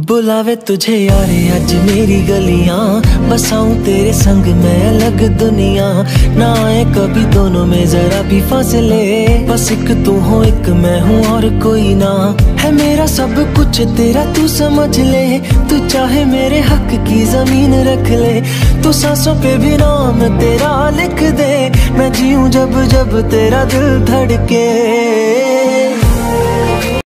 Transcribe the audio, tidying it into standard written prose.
बुलावे तुझे यारे आज मेरी गलियां, बसाऊं तेरे संग मैं अलग दुनिया। ना आए कभी दोनों में जरा भी फासले, बस एक तू हो एक मैं हूँ और कोई ना। है मेरा सब कुछ तेरा तू समझ ले, तू चाहे मेरे हक की जमीन रख ले। तू सांसों पे भी नाम तेरा लिख दे, मैं जीऊं जब जब तेरा दिल धड़के।